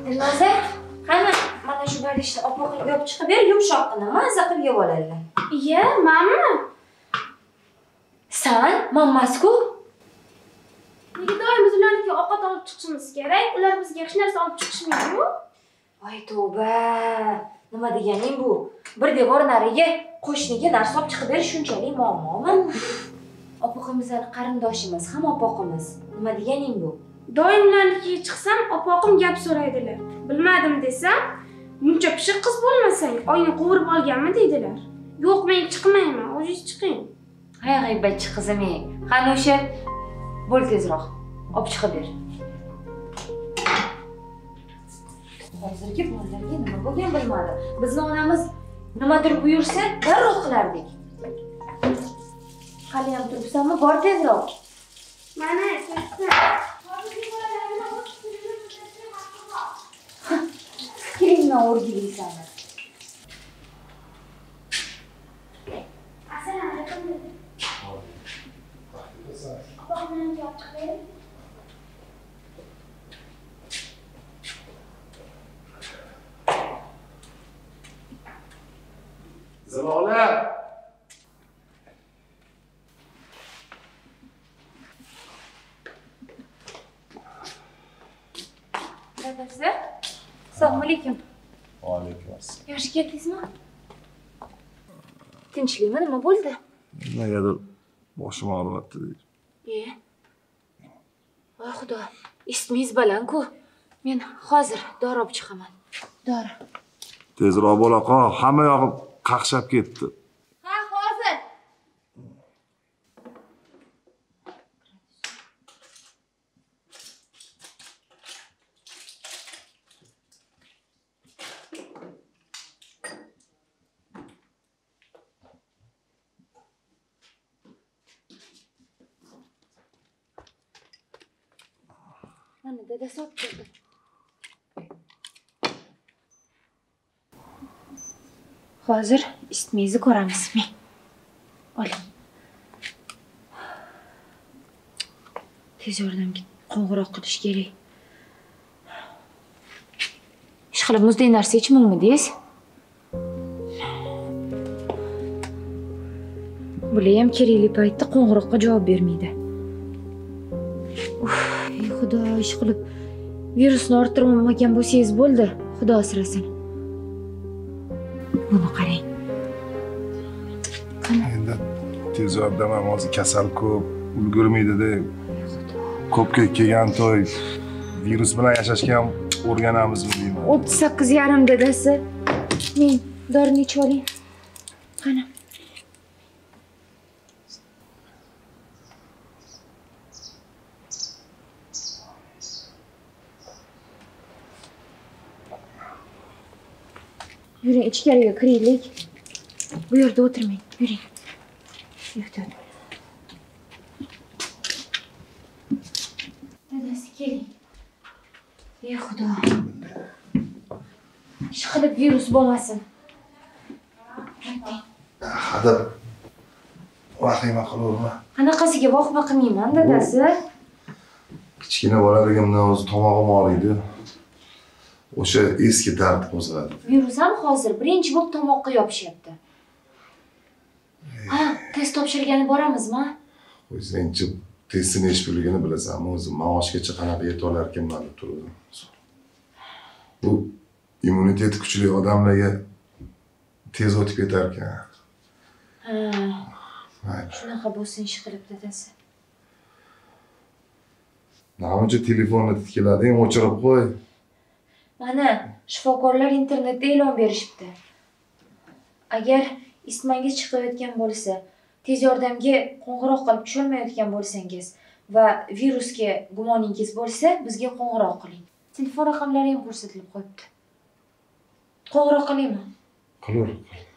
Dilnoza, qani mana shu balishni opoqingga olib chiqib ber, yumshoqqina maza qilib yeb oladilar. Iya, manmi? San, mammas-ku. Nega doim biz ularga ovqat olib chiqishimiz kerak? Ular bizga hech narsa olib chiqishmaydi-ku. Voy tavba. Nima deganing bu? Bir devor nariga qo'shniga narsa olib chiqib berish shunchalik muammomi? Opoqimizning qarindoshimiz, ham opoqimiz. Nima deganing bu? Doim ularnikiga chiqsam, opoqim gap so'raydilar. Bilmadim desam, muncha pishiq qiz bo'lmasang, oyni qovurib olganmi deydilar. Yo'q, men chiqmayman, o'zingiz chiqing. Hay g'iybatchi qizim, qani o'sha bo'l tezroq. Olib chiqib ber. Hozirgi bolalarga nima bo'lgan bilmadim. Bizning onamiz nimadir buyursa, darrov qilardik. Hali ham turibsanmi? Bor tezroq. Mana, ketdim. Fikringni o'rgilaysan. Assalomu alaykum. Opoqimni olib chiqib bering. Zilola! Dadasi, assalomu alaykum. Va alaykum assalom. Yaxshi keldingizmi? Tinchlikmi? Nima bo'ldi? Negadir boshim og'riyapti deydi. Voy xudo, ismingiz baland-ku. Men hozir dori olib chiqaman. Dori. Tezroq bo'la qol, hamma yog'im qaqshab ketdi. Ha, hozir. Mana dadasi olib keldi. Hozir ismingizni ko'ramiz. Oling. Tez yordamga qo'ng'iroq qilish kerak. Ishqilib muzday narsa ichmangmidingiz? Bular ham kerakli paytda qo'ng'iroqqa javob bermaydi. Ey xudo, ishqilib virusni orttirmagan bo'lsangiz bo'ldi. Xudo asrasin. Buni qarang. Endi tez yordam ham hozir kasal ko'p, ulgurmaydi-da. Ko'pga kelgan to'y virus bilan yashashga ham o'rganamizmi deyman. 38,5 dadasi. Men dorini ichib oling. Qani. Yuring, ichkariga kiraylik. Bu yerda o'tirmang. Yuring. Yo'q. Dadasi, keling. Ey xudo. Ishqilib virus bo'lmasin. Hadab vahima qilaverma. Qanaqasiga vahima qilmayman, dadasi. Kichkina bolaligimdan o'zi tomog'im og'riydi. O'sha eski dard qo'zg'adi. Virus ham hozir birinchi bo'lib tomoqqa yopishyapti. Ha, test topshirgani boramizmi? O'zingchi testini ish pulligini bilasanmi? O'zi maoshgacha qanaqa yeta olar ekanman deb turdim. Bu immuniteti kuchli odamlarga tez o'tib ketar ekan. Ha. Shunaqa bo'lsin ishqilib dadasi. Namuncha telefonni tiklading, o'chirib qo'y. Mana shifokorlar internetda e'lon berishibdi. Agar isitmangiz chiqayotgan bo'lsa, tez yordamga qo'ng'iroq qilib tusholmayotgan bo'lsangiz va virusga gumoningiz bo'lsa, bizga qo'ng'iroq qiling. Telefon raqamlari ham ko'rsatilib qo'yibdi. Qo'ng'iroq qilingmi? Qilur.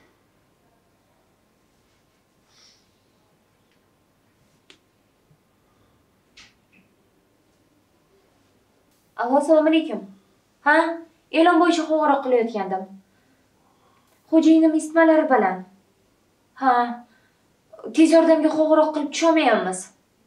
Allo, assalomu alaykum. Ha, e'lon bo'yicha qo'ng'iroq qilayotgandim. Xo'jayinim isitmalari bilan. Ha, tez yordamga qo'ng'iroq qilib tusholmayapmiz.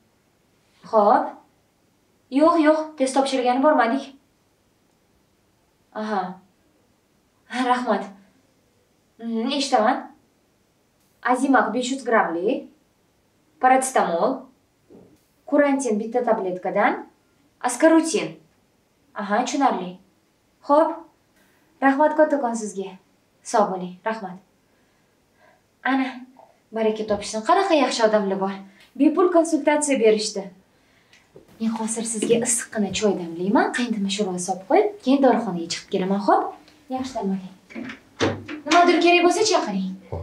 Xo'p. Yo'q, test topshirgani bormadik. Aha. Rahmat. Eshitaman. Azimaq 500 grammli. Paracetamol. Kurantin bitta tabletkadan. Askarutin. Aha, tushunarli. Xo'p. Rahmat kattakon sizga. Sog' bo'ling. Rahmat. Ana, baraka topishsin. Qanaqa yaxshi odamlar bor. Bepul konsultatsiya berishdi. Men hozir sizga issiqqina choy damlayman, qayndimi sho'rva solib qo'yib, keyin dorixonaga chiqib kelaman, xo'p? Yaxshi dam oling. Nimadir kerak bo'lsa chaqiring. Xo'p.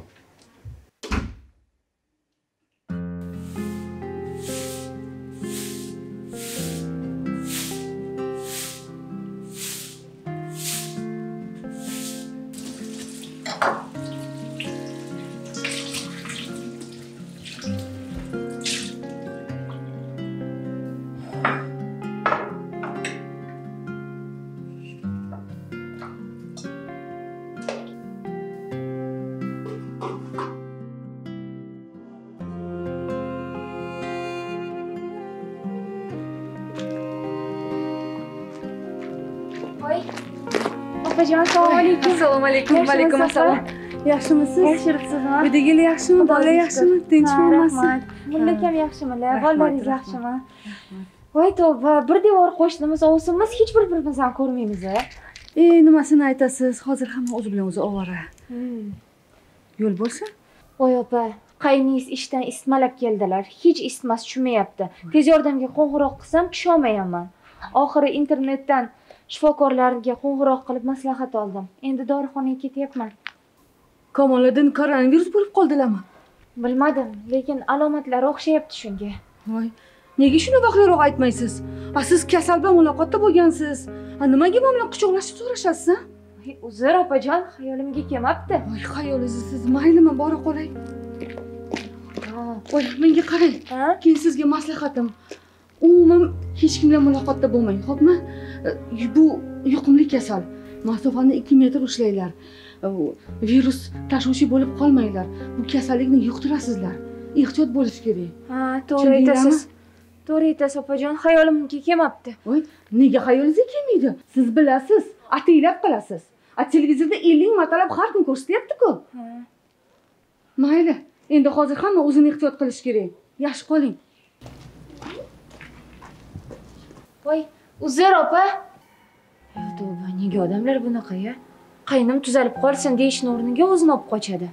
Voy. Opajon, assalomu alaykum. Assalomu alaykum. Va alaykum assalom. Yaxshimisiz? Yaxshiribsizmi? Uydagilar yaxshimi? Bolalar yaxshimi? Tinchmi hammasi? Rahmat. Mullakam yaxshimilar? Rahmat, Bolalaringiz rahmat. yaxshimi? Voy tavba, bir devor qo'shnimiz ovsinmiz, hech bir-birimizni ko'rmaymiz. Nimasini aytasiz? Hozir hamma o'zi bilan o'zi ovora. Yo'l bo'lsa? Voy opa, qayningiz ishdan isitmalab keldilar. Hech isitmas tushmayapti. Tez yordamga qo'ng'iroq qilsam tusholmayapman. Oxiri internetdan shifokorlarga qo'ng'iroq qilib maslahat oldim. Endi dorixonaga ketyapman. Kamoliddin koronavirus bo'lib qoldilarmi? Bilmadim, lekin alomatlari o'xshayapti shunga. Voy, nega shuni vaqtliroq aytmaysiz? Siz kasal bilan muloqotda bo'lgansiz. Nimaga men bilan quchoqlashib so'rashasiz, ha? Uzr opajon, xayolimga kelmabdi. Voy, xayolingiz siz maylimi, bora qolay. Voy, menga qarang. Ha? Keyin sizga maslahatim. Umuman hech kim bilan muloqotda bo'lmang, xo'pmi? Bu yuqumli kasal. Masofani 2 metr ushlanglar. Virus tashuvchi bo'lib qolmanglar. Bu kasallikni yuqtirasizlar. Ehtiyot bo'lish kerak. Ha, to'g'ri aytasiz. To'g'ri aytasiz opajon, xayolimga kelmabdi. Voy, nega xayolingizga kelmaydi? Siz bilasiz, ataylab qilasiz. Televizorda 50 martalab har kun ko'rsatyapti-ku. Mayli, endi hozir hamma o'zini ehtiyot qilish kerak. Yaxshi qoling. Voy, uzr opa. Ya tavba, nega odamlar bunaqa-ya? Qaynim tuzalib qolsin deyishning o'rniga o'zini olib qochadi.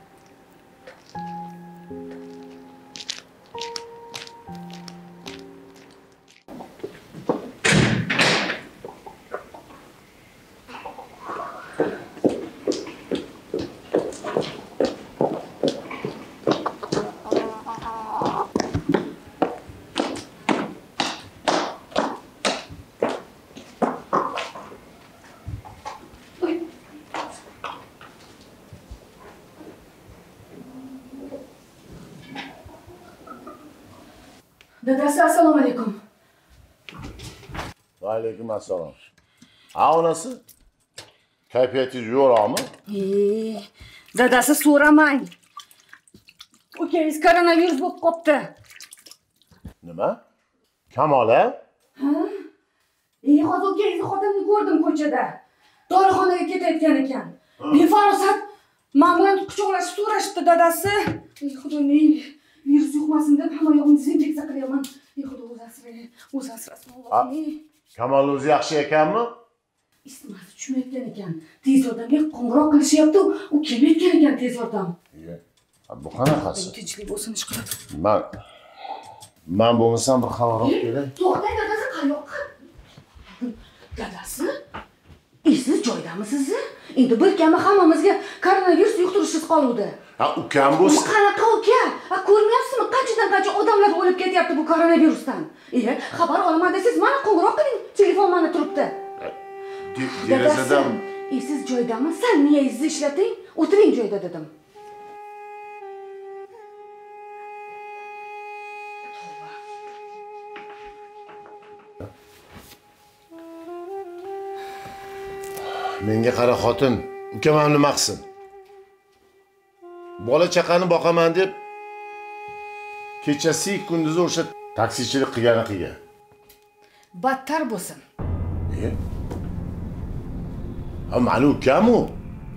Dadasi, assalomu alaykum. Va alaykum assalom. Onasi? Kayfiyatingiz yo'qmi? Dadasi so'ramang. Ukangiz koronavirus bo'lib qopti. Nima? Kamola? Hozir ukangizni xotinini ko'rdim ko'chada. Dorixonaga ketayotgan ekan. Befarosat men bilan quchoqlashib so'rashibdi dadasi. Xudoning virus yuqmasin deb hamma yo'g'ini dezinfeksiya qilyapman. Xudo o'zi asrasin Allohning. Kamol o'zi yaxshi ekanmi? Isitmasi tushmayotgan ekan. Tez yordamga qo'ng'iroq qilishyapti. U kelmayotgan ekan tez yordam. Bu qanaqasi? Tinchlik bo'lsin ish qilib. Men bo'lmasam bir xabar olib kelay. To'xtang dadasi, qayoqqa? Dadasi? Siz joydamisiz? Endi bir kami hammamizga koronavirus yuqtirishsiz qoluvdi. Ukam bo'lsa. Qanaqa uka? Ko'rmayapsizmi? Qanchadan-qancha odamlar o'lib ketyapti bu koronavirusdan. Xabar olaman desangiz, mana qo'ng'iroq qiling. Telefon mana turibdi. Derazadan. Siz joydamisiz? Miyangizni ishlating. O'tiring joyda dedim. Menga qara xotin, ukam ham nima qilsin? Bola chaqani boqaman deb kechasi kunduzi o'sha taksichilik qilgan. Battar bo'lsin. Mani ukam u.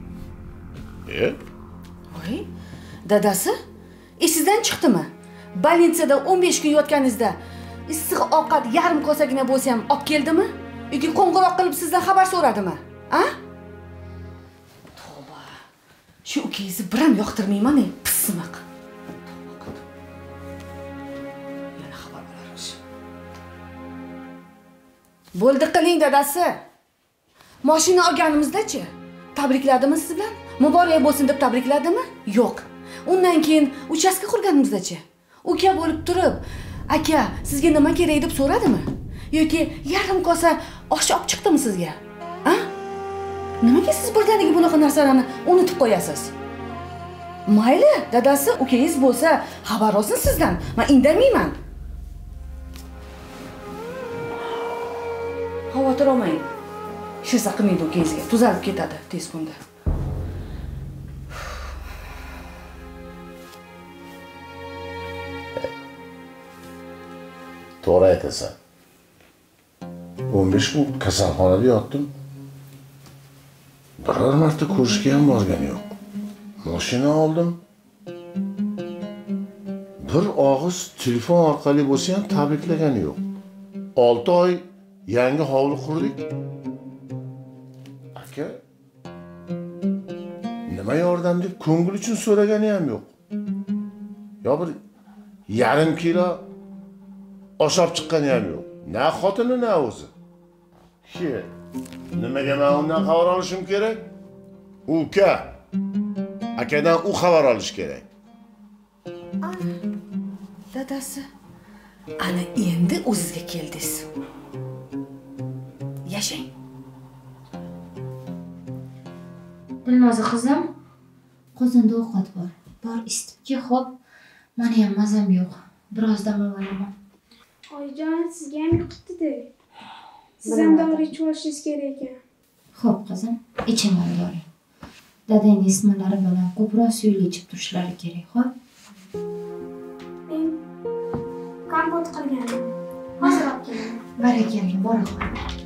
Voy, dadasi, esingizdan chiqdimi? Bolnitsada 15 kun yotganingizda issiq ovqat yarim kosagina bo'lsa ham olib keldimi? Yoki qo'ng'iroq qilib sizdan xabar so'radimi? A? Tavba. Shu ukangizni bir ham yoqtirmayman-a, pismiq. Yana xabar beramiz. Bo'ldi qiling dadasi. Mashina olganimizda-chi? Tabrikladimi siz bilan? Muborak bo'lsin deb tabrikladimi? Yo'q. Undan keyin uchastka qurganimizda-chi? Uka bo'lib turib, aka, sizga nima kerak deb so'radimi? Yoki yarim kosa osh olib chiqdimi sizga? A? Nimaga siz birdaniga bunaqa narsalarni unutib qo'yasiz? Mayli, dadasi, ukangiz bo'lsa, xabar olsin sizdan. Men indamayman. Xavotir olmang. Hech narsa qilmaydi ukangizga. Tuzalib ketadi tez kunda. To'g'ri aytasan. 15 kun kasalxonada yotdim. Biror marta ko'rishga ham borgan yo'q. Mashina oldim. Bir og'iz telefon orqali bo'lsa ham tabriklagani yo'q. 6 oy yangi hovli qurdik. Aka, nima yordam deb ko'ngil uchun so'ragani ham yo'q. Yo bir yarim kilo osh olib chiqqani ham yo'q. Na xotini, na o'zi. Nimaga men undan xabar olishim kerak? Uka. Akadan u xabar olish kerak. Dadasi, ana endi o'zingizga keldingiz. Yashang. Dilnoza qizim, qozonda ovqat bor. Bor isitibki, xo'p. Meni ham mazam yo'q. Biroz dam olaman. Oyijon, sizga ham yoqibdi-da. Siz ham dori ichib olishingiz kerak ekan. Xo'p qizim, ichaman dori. Dadang ismlari bilan ko'proq suyli ichib turishlari kerak, xo'p? Men kompot qilganman. Hozir olib kelaman. Barakalla, bora qol.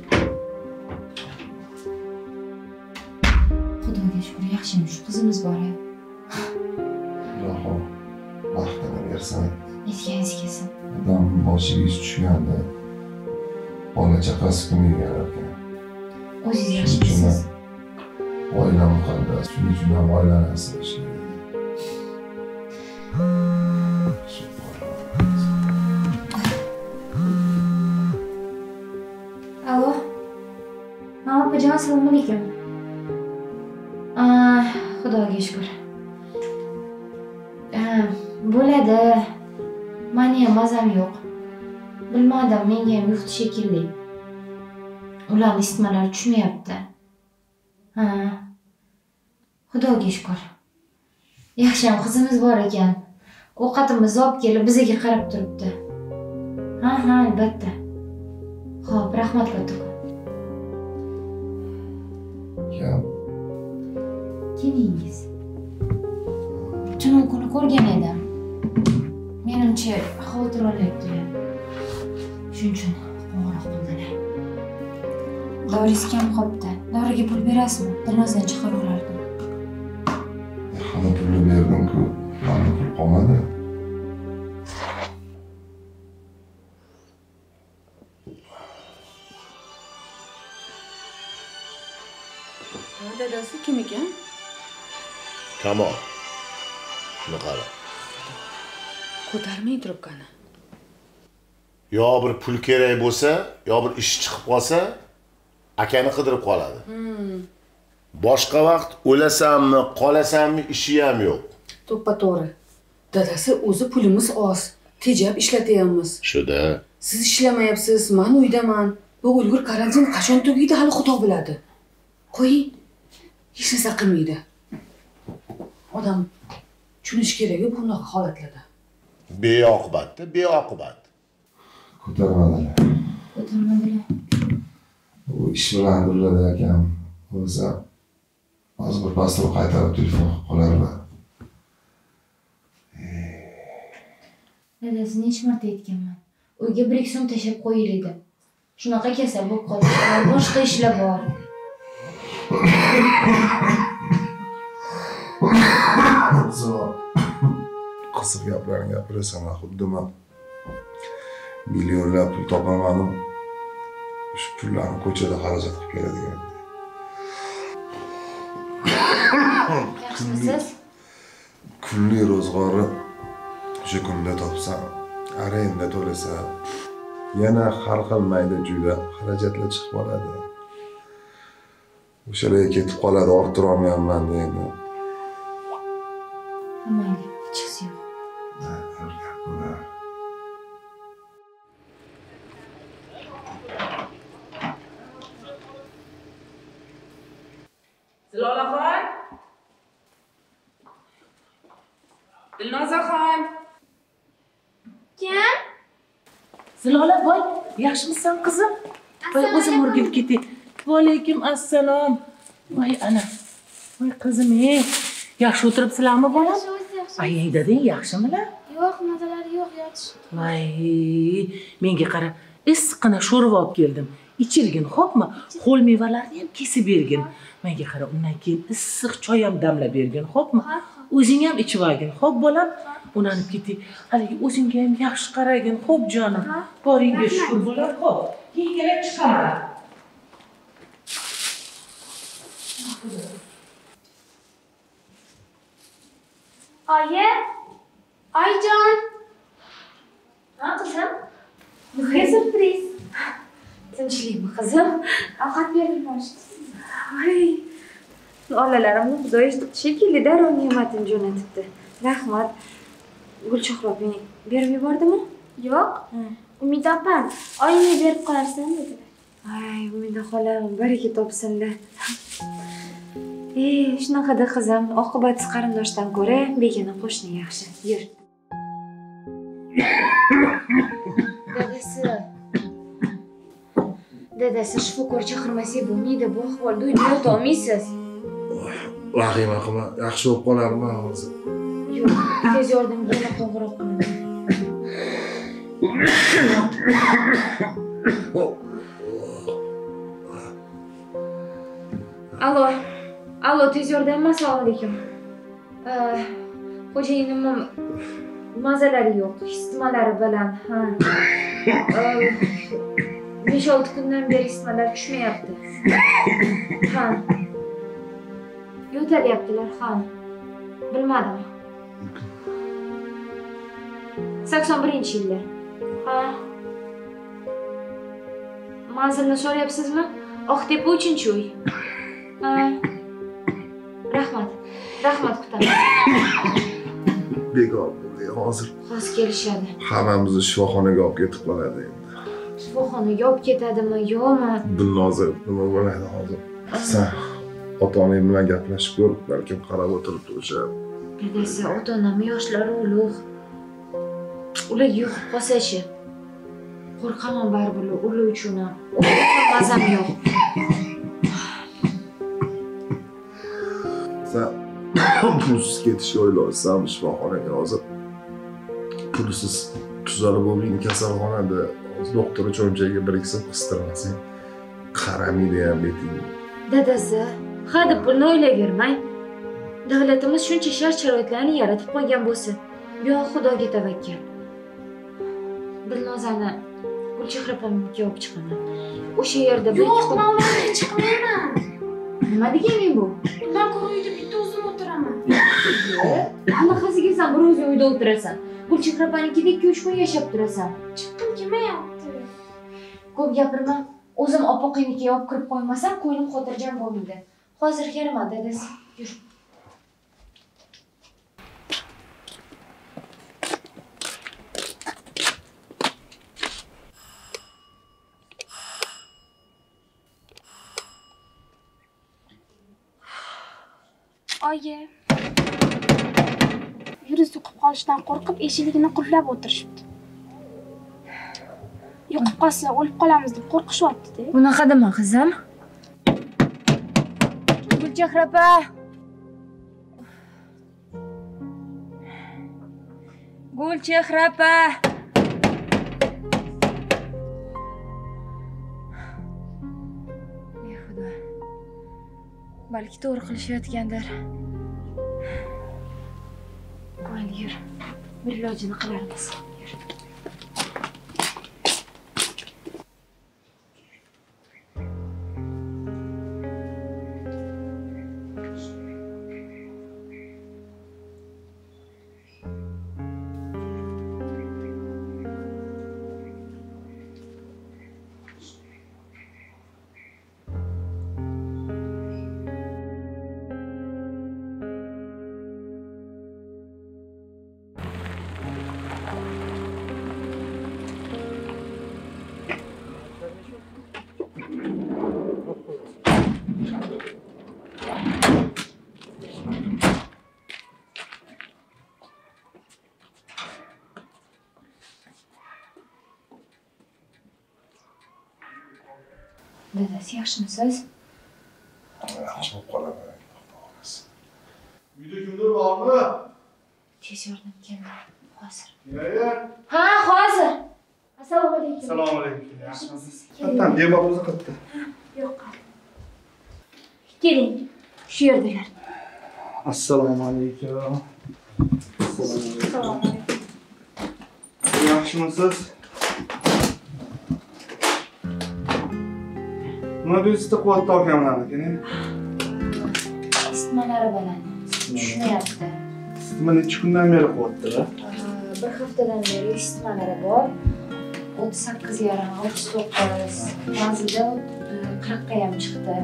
Xudoga shukr, yaxshimiz, qizimiz bor-a. Alloh baxtini bersin. Aytganingiz kelsin. Odam boshiga ish tushganda bola chaqasi kim egar ekan. O'zingiz yaxshi bilasiz. Oila muqaddas, shuning uchun ham oilani asrash kerak. Alo. Opajon, assalomu alaykum. Xudoga shukr. Bo'ladi. Meni ham mazam yo'q. Bilmadim, menga ham yuqdi shekilli. Ularning isitmalari tushmayapti. Xudoga shukr. Yaxshiyam qizimiz bor ekan. Ovqatimizni olib kelib bizga qarab turibdi. Ha, albatta. Xo'p, rahmat katta. Kelingiz. Tun kuni ko'rgan edim. Menimcha xavotir olyaptilar. Shuning uchun qo'ng'iroq qildilar. Doringiz kam qolibdi. Doriga pul berasizmi? Dilnozdan chiqarib olardim. Hamma pulni berdim-ku, mana pul qolmadi. Dadasi kim ekan? Kamol. Shuni qara. Ko'tarmay trubkani. Yo bir pul kerak bo'lsa, yo bir ish chiqib qolsa, akani qidirib qoladi. Boshqa vaqt o'lasanmi, qolasanmi ishi ham yo'q. To'ppa-to'g'ri. Dadasi, o'zi pulimiz oz. Tejab ishlatyapmiz. Shuda. Siz ishlamayapsiz, men uydaman. Bu ulgur karantin qachon tugaydi hali Xudo biladi. Qo'ying. Hech narsa qilmaydi. Odam tushunish kerak bunaqa holatlarda. Beoqibatda, beoqibat. Ko'tarmadilar. U ish bilan durlada ekan. Bo'lsa, hozir bir pastor qaytarib telefon qilib qolarlar. Dadasi necha marta aytganman. Uyga 1-2 so'm tashlab qo'yil edi. Shunaqa kasal bo'lib qoldi. Boshqa ishlar bor. Qiziq gaplarni gapirasan, xuddi men millionlab pul topaman, shu pullarni ko'chada xarajat qilib beradigan. Yaxshimisiz? Kunli ro'zg'ori o'sha kunda topsam, arenda to'lasa, yana har xil mayda chuyda xarajatlar chiqib qoladi. O'shalarga ketib qoladi, orttira olmayapman deydi. Mayli, hechqisi yo'q. Zilolaxon? Dilnozaxon? Kim? Zilola, voy, yaxshimisan qizim? Voy, o'zim o'rgilib ketay. Va alaykum assalom. Voy, ana. Voy, qizim, yaxshi o'tiribsizlarmi, bolam? Ayang dadang yaxshimilar? Yo'q, mazalari yo'q, yotish. Voy, menga qara, issiqqina sho'rva olib keldim. Ichirgin, xo'pmi? Qo'l mevalarni ham kesib bergin. Menga qara, undan keyin issiq choy ham damlab bergin, xo'pmi? O'zing ham ichib olgin, xo'p bolam? Unanib ketay. Haligi o'zingga ham yaxshi qaragin, xo'p jonim. Boringga shukr bo'lar, xo'p. Keyin kelib chiqaman. Oyi? Oyijon? Ha, qizim? Nega surpriz? Tinchlikmi, qizim? Ovqat berib borishdi. Ay, olalarimni xudo eshitibdi shekilli, darrov ne'matini jo'natibdi. Rahmat. Gulchehra opang berib yubordimi? Yo'q. Umida opam, oyimga berib qolarsan dedilar. Ay, Umida xolam, baraka topsinlar. Shunaqada qizim, oqibatsiz qarindoshdan ko'ra begona qo'shni yaxshi. Yur. Dadasi shifokor chaqirmasak bo'lmaydi, bu ahvolda uyda yota olmaysiz. Vahima qilma, yaxshi bo'lib qolarmi hozir? Yo'q, tez yordamga yana qo'ng'iroq qilaman. Alo, tez yordammi? Assalomu alaykum. Xo'jayinim mazalari yo'q, isitmalari bilan, ha. 5-6 kundan beri isitmalar tushmayapti. Ha. Yo'talyaptilar, ha. Bilmadim. 81-yillar. Ha. Manzilni so'rayapsizmi? Oqtepa 3-uy. Ha. Rahmat kutaman. Bekor bo'ldi, hozir Kelishadi. hammamizni shifoxonaga olib ketib qoladi endi. Shifoxonaga olib ketadimi, yo'qmi? Dilnoza nima bo'ladi hozir? Sen ota-onang bilan gaplashib ko'r, balkim qarab o'tiribdi o'sha. Dadasi, ota-onam yoshlari ulug'. Ularga yo'qib qolsa-chi? Qo'rqaman baribir ular uchun ham. Mazam yo'q. Sen pulsiz ketishga o'ylayapsanmi shifoxonaga hozir? Pulsiz tuzalib bo'lmaydi kasalxonada. Doktor cho'nchagiga bir ikki so'm qistirmasang, qaramaydi ham beting. Dadasi, hadeb pulni o'ylayvermang. Davlatimiz shuncha shart-sharoitlarni yaratib qo'ygan bo'lsa, yo Xudoga tavakkal. Dilnozani Gulchehra opamga olib chiqaman. O'sha yerda Yo'q, men ularga chiqmayman. Nima deganing bu? Undan ko'ra uyda bitta o'zim o'tiraman. Qanaqasiga sen bir o'zing uyda o'tirasan? Gulchehra opanikida 2-3 kun yashab turasan. Chiqqim kelmayapti. Ko'p gapirma. O'zim opoqinikiga olib kirib qo'ymasam, ko'nglim xotirjam bo'lmaydi. Hozir kelaman, dadasi. Yur. Oyi. Virus yuqib qolishdan qo'rqib eshigini qulflab o'tirishibdi. Yuqib qolsa o'lib qolamiz deb qo'rqishyapti-da. Bunaqa dema, qizim. Gulchehra opa. Gulchehra opa. Ey Xudo. Balki to'g'ri qilishayotgandir. Mayli, yur. Bir ilojini qilarmiz. Yur. Dadasi, yaxshimisiz? Yaxshi bo'lib qolaman. Uyda kimdir bormi? Tez yordam keldi. Hozir. Naya? Ha, hozir. Assalomu alaykum. Assalomu alaykum. Yaxshimisiz? Keling. Qattan bemorimiz qayerda? Yo'q. Keling. Shu yerdalar. Assalomu alaykum. Assalomu alaykum. Yaxshimisiz? Nima bezda quvvatli akamanlarnikini? Isitmalari baland. Tushmayapti. Nima necha kundan beri quvvatli? Bir haftadan beri isitmalari bor. 38,5, 39. Ba'zida 40 ga ham chiqdi.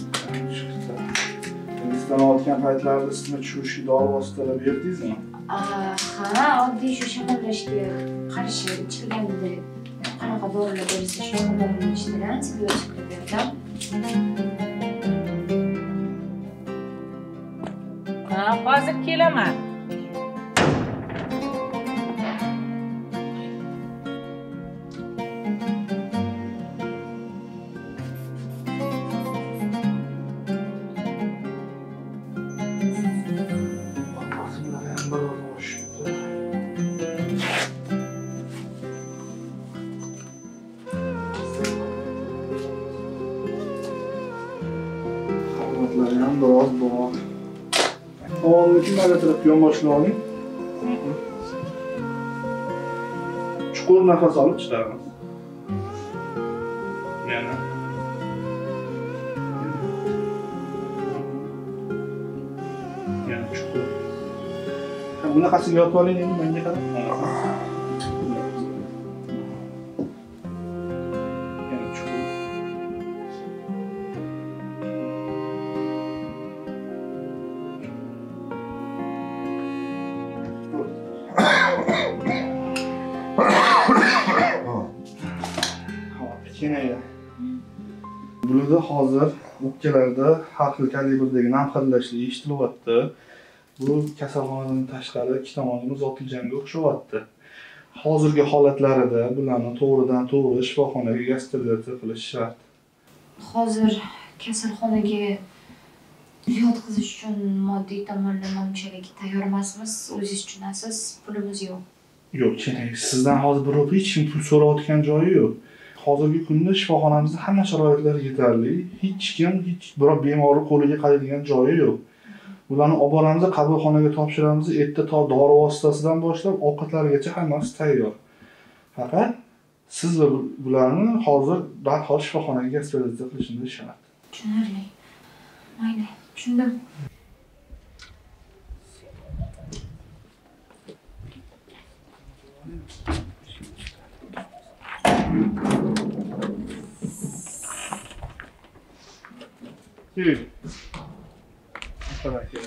Isitlanayotgan paytlarida isitma tushiruvchi dori vositalar berdingizmi? Ha, oddiy shu shamollashga qarshi ichilganda qanaqa dorilar bersa shu dorilarni ichdilar, antibiotiklar berdim. Ha, hozir kelaman. Harmatlar ham biroz bor. Oğlum kimlerle tarafı yonboshini oling. Chuqur nafas olib chiqaramiz. Yana. Yana chuqur. Bunaqasiga yotib oling endi menga qarab. Yana chuqur. Kengaydi. Bularda hozir o'pkalarda har xil kalibrdagi nam xillashli eshitilyapti. Bu kasalxonadan tashqari ikki tomonlama zotiljanga o'xshayapti. Hozirgi holatlarida bularni to'g'ridan to'g'ri shifoxonaga gospitalizatsiya qilish shart. Hozir kasalxonaga yotqizish uchun moddiy tomonlama unchalik tayyor emasmiz. O'zingiz tushunasiz, pulimiz yo'q. Yo'q, sizdan hozir birov hech kim pul so'rayotgan joyi yo'q. Hozirgi kunda shifoxonamizda hamma sharoitlar yetarli. Hech kim biror bemorni qo'liga qaytadigan joyi yo'q. Bularni olib boramiz, qabulxonaga topshiramiz. Erta to dori vositasidan boshlab ovqatlarigacha hammasi tayyor. Faqat siz va bularni hozir darhol shifoxonaga gospitalizatsiya qilishingiz shart. Tushunarli. Mayli, tushundim. Yürü. Bu kadar gereksiz.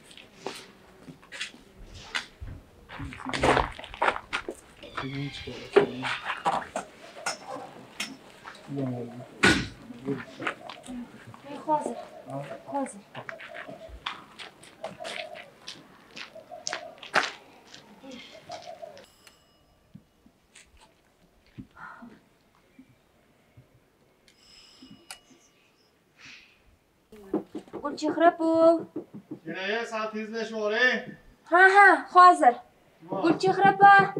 Senin çıkarasın. Hozir. Hozir. Gulchehra bu. Yine sen tezleş olayım. Ha, hozir. Gulchehra bu.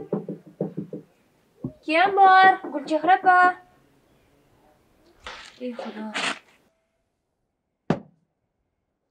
Kim bor? Gulchehra bu. Ey xudo.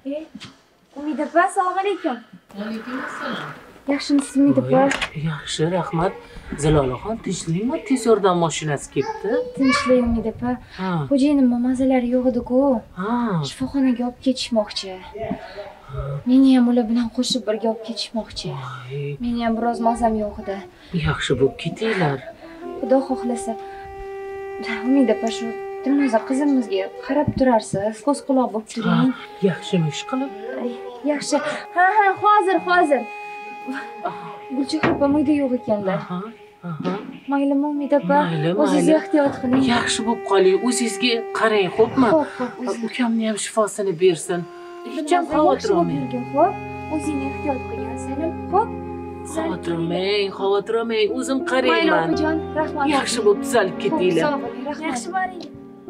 Umida opa, assalomu alaykum. Alaykum assalom. Yaxshimisiz Umida opa? Yaxshi, rahmat. Zilolaxon, tinchlikmi? Tez yordam mashinasi kelibdi. Tinchlik Umida opa. Xo'jayinimni mazalari yo'q edi-ku. Ha. Shifoxonaga olib ketishmoqchi. Meni ham ular bilan qo'shib birga olib ketishmoqchi. Meni ham biroz mazam yo'q edi. Yaxshi bo'lib ketinglar. Xudo xohlasa. Umida opa, shu Dilnoza qizimizga qarab turarsiz, ko'z quloq bo'lib turing. Yaxshimi ish qilib? Yaxshi. Ha, hozir. Gulchehra opam uyda yo'q ekanda. Maylimi Umida opa? O'zingiz ehtiyot qiling. Yaxshi bo'lib qoling. O'zingizga qarang, xo'pmi? Xo'p. Ukamni ham shifosini bersin. Hech ham xavotir olmang. Xo'p. O'zingni ehtiyot qilgansan, xo'p? Xavotir olmang. O'zim qarayman. Mayli opajon, rahmat. Yaxshi bo'lib tuzalib ketinglar. Sog' bo'ling, rahmat. Yaxshi boring.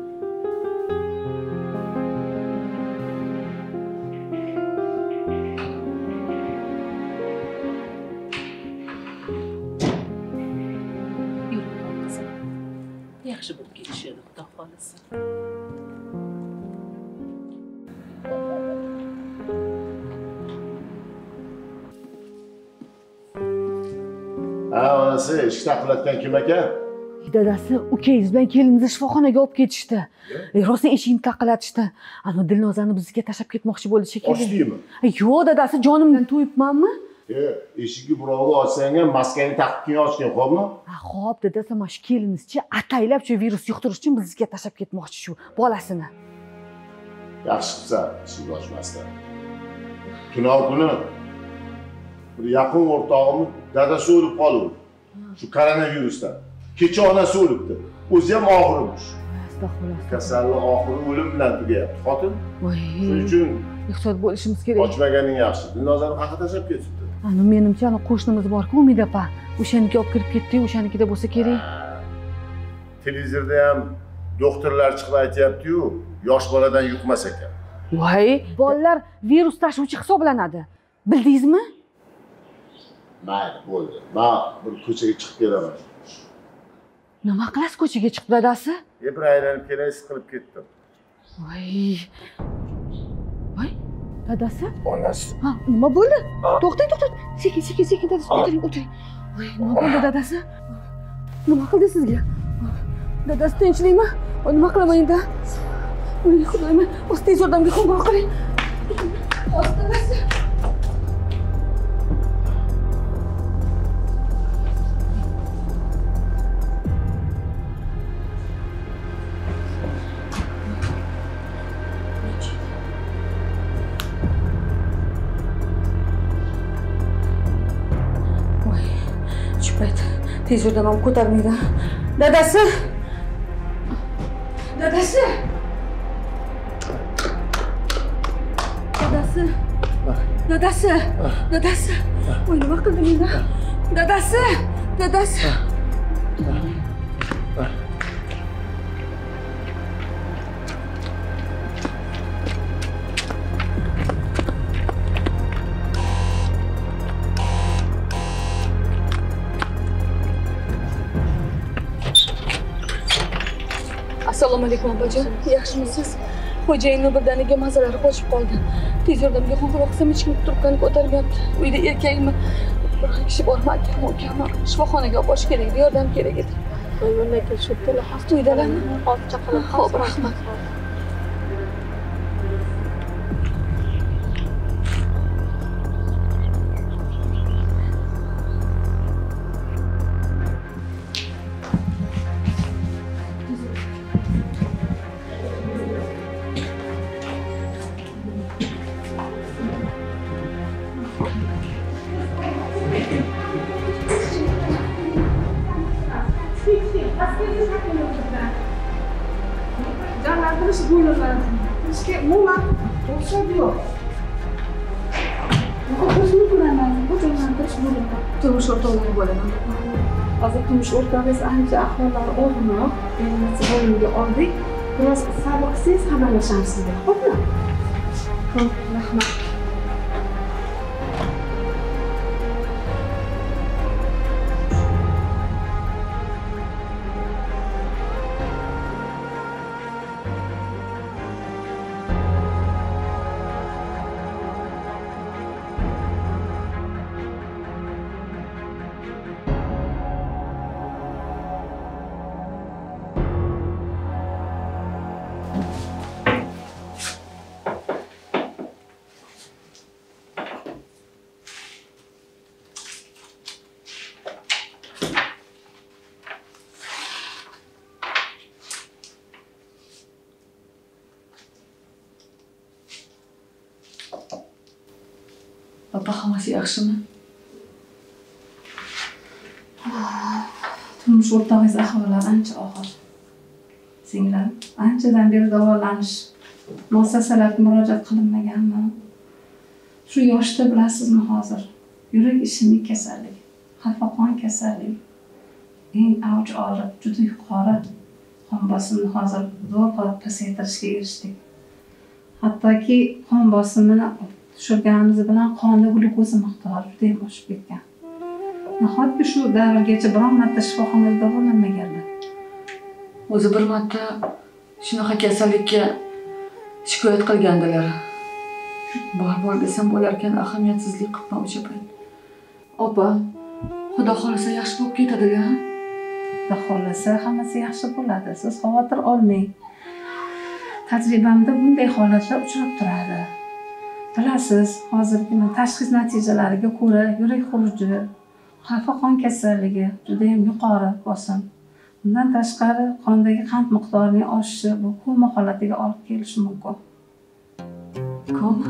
Yaxshi bo'lib ketishadi, Xudo xolasa. Onasi ish taqilayotgan kim ekan? Dadasi ukangiz bilan kelinimizni shifoxonaga olib ketishdi. Rosa eshikni taqillatishdi. Ana Dilnozani bizga tashlab ketmoqchi bo'ldi shekilli. Ochdingmi? Yo'q dadasi, jonimdan to'yibmanmi? Eshikni birovga ochsang ham maskangni taqib keyin ochgin, xo'pmi? Xo'p, dadasi, mana shu kelinizchi ataylab shu virus yuqtirish uchun bizga tashlab ketmoqchi shu bolasini. Yaxshi qilsan, eshikni ochmasdan. Tunov kuni bir yaqin o'rtog'im dadasi o'lib qoldi. Shu koronavirusdan. Kecha onasi o'libdi. O'zi ham og'irmish. Astag'firullah. Kasallik oxiri o'lim bilan tugayapti, xotin. Shuning uchun ehtiyot bo'lishimiz kerak. ochmaganing yaxshi. Dilnozani qayerga tashlab ketibdi? Ana menimcha ana qo'shnimiz bor-ku, Umida opa. O'shaniga olib kirib ketdi, o'shanikida bo'lsa kerak. Televizorda ham doktorlar chiqib aytayapti-yu, yosh boladan yuqmas ekan. Voy, bolalar virus tashuvchi hisoblanadi. Bildingizmi? Mayli, bo'ldi. Men bir ko'chaga chiqib kelaman. Nima qilasiz ko'chaga chiqib dadasi? Bir aylanib kelay, siqilib ketdim. Voy, dadasi? Onasi. Ha, nima bo'ldi? To'xtang. Sekin dadasi, o'tiring. Voy, nima bo'ldi dadasi? Nima qildi sizga? Dadasi tinchlikmi? Nima qilaman endi? Voy, xudoyim, o'z tez yordamga qo'ng'iroq qiling. Dadasi. Tez yordam ham ko'tarmaydi. Dadasi! Voy, nima qildim endi? Dadasi! Assalomu alaykum opajon. Yaxshimisiz? Xo'jayinni birdaniga mazalari qochib qoldi. Tez yordamga qo'ng'iroq qilsam hech kim trubkani ko'tarmayapti. Uyda erkakmi? Bir kishi bormi, akam, ukammi? Shifoxonaga olib borish kerak edi, yordam kerak edi. Yo'ldan kelishib telefon uydalarmi? Olib chaqirib, xo'p, rahmat. Turmush o'rtog'im bo'laman. Hozir turmush o'rtog'ingiz ancha ahvollari og'irroq. Endi bo'limga oldik. Biroz sabr qilsangiz xabarlashamiz sizga. Xo'pmi? Xo'p, rahmat. Opa, hammasi yaxshimi? Turmush o'rtog'ingiz ahvollari ancha og'ir. Singlim, anchadan beri davolanish muassasalarga murojaat qilinmaganmi? Shu yoshda bilasizmi hozir, yurak ishemik kasallik, xafaqon kasalligi eng avj olib, juda yuqori qon bosimini hozir zo'rg'a pasaytirishga erishdik. Hattoki qon bosimini tushirganimiz bilan qonda glyukoza miqdori juda ham oshib ketgan. Nahotki shu davrgacha biron marta shifoxonada davolanmaganlar. O'zi bir marta shunaqa kasallikka shikoyat qilgandilar. Bor desam bo'larkan, ahamiyatsizlik qilma o'sha payt. Opa, xudo xolasa yaxshi bo'lib ketadi-da. Xudo xolasa hammasi yaxshi bo'ladi. Siz xavotir olmang. Tajribamda bunday holatlar uchrab turadi. Bilasiz, hozirgi tashxis natijalariga ko'ra yurak xuruji, xafaqon kasalligi juda ham yuqori bosim. Bundan tashqari qondagi qand miqdorining oshishi bu koma holatiga olib kelishi mumkin. Koma?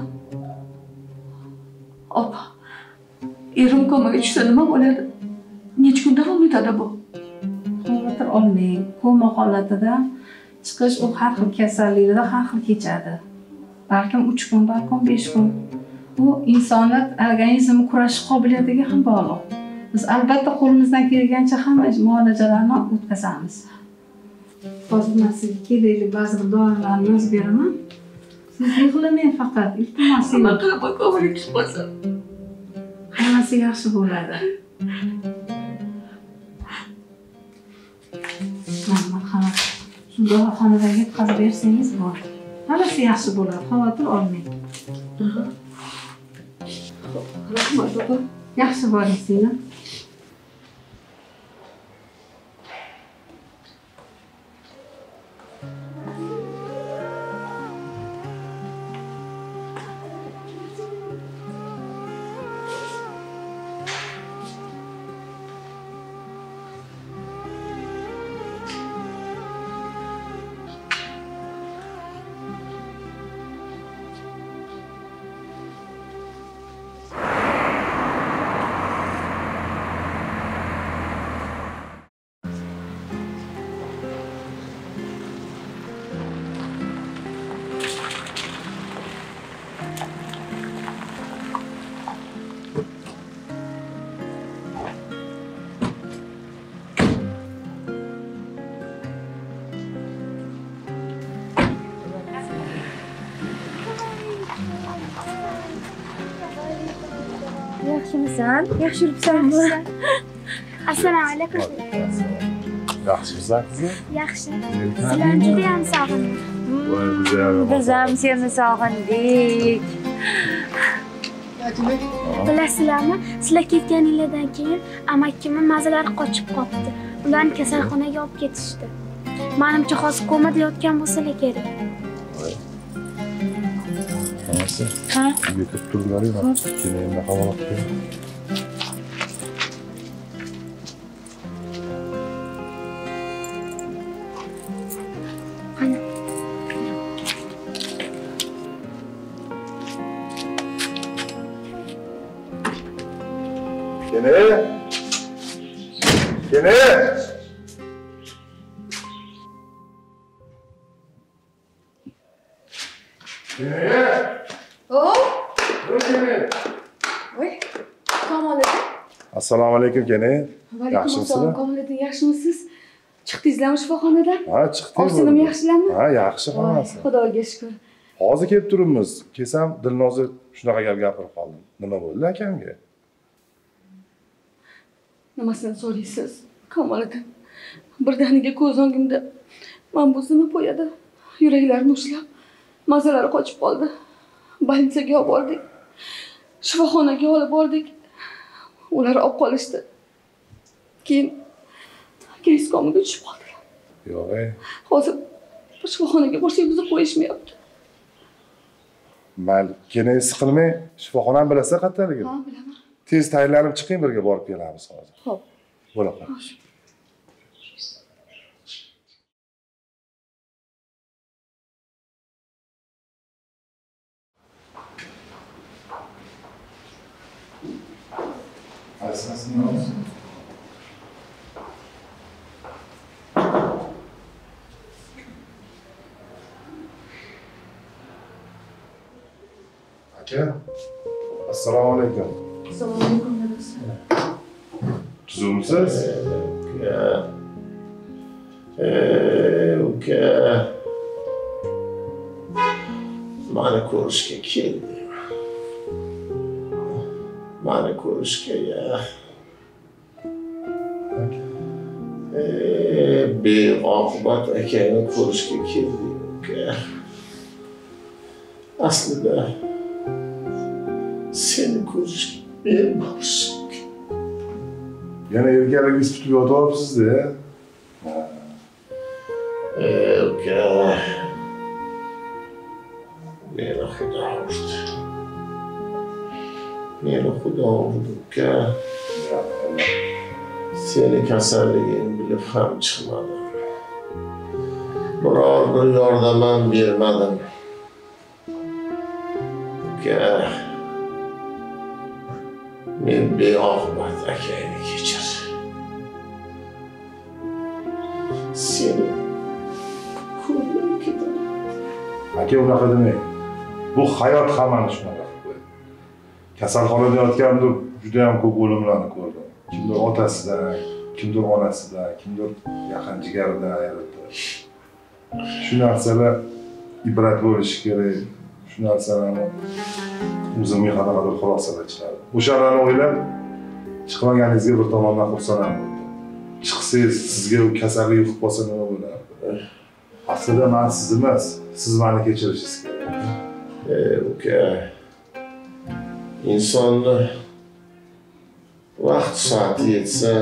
Opa, erim komaga tushsa nima bo'ladi? Necha kun davom etadi bu? Xavotir olmang. Koma holatidan chiqish u har xil kasalliklarda har xil kechadi. Balkim 3 kun, balkim 5 kun. Bu insoniyat organizmi kurashish qobiliyatiga ham bog'liq. Biz albatta qo'limizdan kelgancha hamma muolajalarni o'tkazamiz. Hozir men sizga kerakli ba'zi bir dorilarni yozib beraman. Siz yig'lamang faqat, iltimos. Nima qilib komaga tushib qolsam? Hammasi yaxshi bo'ladi. Marhamat. Shu dorixonaga yetkazib bersangiz bor. Hammasi yaxshi bo'ladi, xavotir olmang. Rahmat opa. Yaxshi bo'ling singlim. Yaxshimisan? Yaxshi yuribsanmi? Assalomu alaykum. Yaxshimisan qizim? Yaxshi. Sizlarni juda ham sog'indim. Voy, güzel. Biz ham seni sog'indik. Bilasizlarmi, sizlar ketganinglardan keyin amakimning mazalari qochib qolibdi. Ularni kasalxonaga olib ketishdi. Menimcha hozir komada yotgan bo'lsalar kerak. Ha? Yetib turgaring, keyin endi havola qilib. Qani. Kene! Assalomu alaykum kene. Yaxshimisizlar? Komiliddin, yaxshimisiz? Chiqdingizlarmi shifoxonadan? Ha, chiqdik. Ovsinim yaxshilarmi? Ha, yaxshi hammasi. Xudoga shukr. Hozir kelib turibmiz. Kelsam Dilnoza shunaqa gap gapirib qoldi. Nima bo'ldi akamga? Nimasini so'raysiz? Komiliddin. Birdaniga ko'z o'ngimda men bu zina qo'yadi. Yuraklarini ushlab, mazalari qochib qoldi. Больницаga olib bordik. Shifoxonaga olib bordik. Ular olib qolishdi. Keyin komaga tushib qoldilar. Yo'q, Hozir shifoxonaga borsak bizni qo'yishmayapti. Mayli, kene siqilmang, shifoxonani bilasizlar qayerdaligini? Ha, bilaman. Tez tayyorlanib chiqing, birga borib kelamiz hozir. Xo'p. Bo'laqa. Aka, assalomu alaykum. Assalomu alaykum dadasi. Tuzumsiz? Uka. Mani ko'rishga keldi. Mani ko'rishga ya. Beoqibat akangni ko'rishga keldi uka. Aslida seni ko'rishga men borishim. Yana erkalik ispitib yotyapsiz-da. Uka. Meni xudo urdi. Meni xudo urdi uka. Seni kasalligingni bilib ham chiqmadim. Biror bir yordam ham bermadim. Uka. Men beoqibat akangni kechir. Seni ko'rmay ketaman. Aka unaqa demang. Bu hayot hammani shunaqa qilib qo'ydi. Kasalxonada yotganda juda ham ko'p o'limlarni ko'rdim. Kimdir otasidan, kimdir onasidan, kimdir yaqin jigaridan ayrildi. Shu narsalar ibrat bo'lishi kerak. Shu narsalarni o'zimga qanaqadir xulosalar chiqardi. O'shalarni o'ylab chiqmaganingizga bir tomondan xursand bo'ldim. Chiqsangiz sizga u kasallik yuqib qolsa nima bo'lardi? Aslida men siz emas, siz meni kechirishingiz kerak. Uka. İnsonni vaqt soati yetsa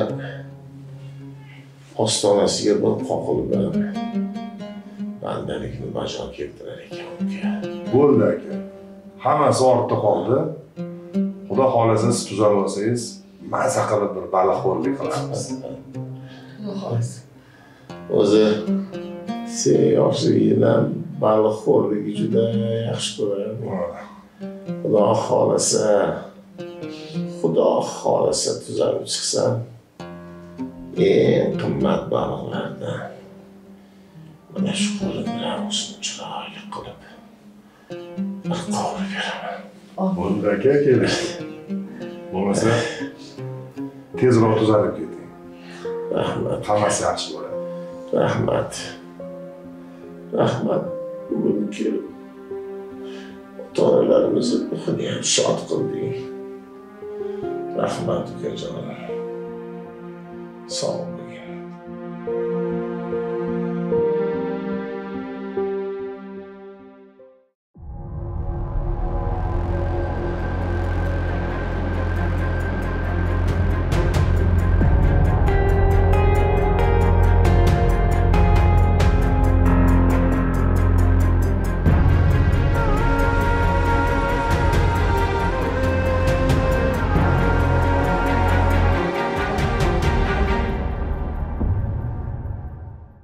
ostonasiga bir qoqilib bilan bandalikni bajo keltirar ekan uka. Bo'ldi aka. Hammasi ortda qoldi. Xudo xolasa siz tuzalib olsangiz, maza qilib bir baliqxo'rlik qilamiz. O'zi sen yoshligingdan baliqxo'rlikni juda yaxshi ko'rardim. Xudo xolasa tuzalib chiqsam, eng qimmat baliqlardan mana shu qo'lim bilan o'zini chiroyli qilib bir qovurib beraman. Bo'ldi aka, keling. Bo'lmasa tezroq tuzalib keting. Rahmat. Hammasi yaxshi bo'ladi. Rahmat. Rahmat. Bugun kelib ota-onalarimizni ruhini ham shod qilding. Rahmat ukajon. Sog' bo'l.